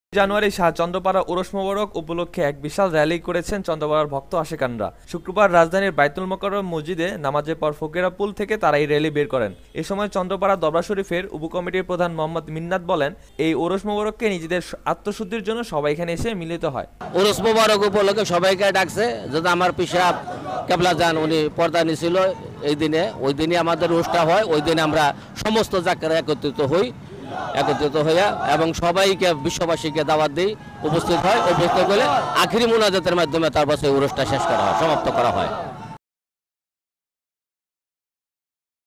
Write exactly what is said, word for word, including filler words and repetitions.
জানুয়ারি শাহ চন্দ্রপাড়া উরস মোবারক উপলক্ষে এক বিশাল র্যালি করেছেন চন্দ্রপাড়ার ভক্ত আশেকানরা। শুক্রবার রাজধানীর বাইতুল মোকাররম মসজিদে নামাজের পর ফকিরা পুল থেকে তারা এই র্যালি বের করেন। এ সময় চন্দ্রপাড়া দরবার শরীফের উপকমিটির প্রধান মোহাম্মদ মিন্নাত বলেন, এই উরস মোবারককে নিজেদের আত্মশুদ্ধির জন্য সবাই এখানে এসে মিলিত হয়। উরস মোবারক উপলক্ষে সবাইকে ডাকছে, যদি আমার পিসাব কেবলা যান উনি পর্দা নিছিল এই দিনে, ওই দিনে আমাদের উরসটা হয়। ওই দিনে আমরা সমস্ত জাকেরা একত্রিত হই একত্রিত হইয়া এবং সবাইকে বিশ্ববাসীকে দাওয়াত দিই, উপস্থিত হয়। উপস্থিত হলে আখিরি মোনাজাতের মাধ্যমে তারপর সেই উরসটা শেষ করা হয়, সমাপ্ত করা হয়।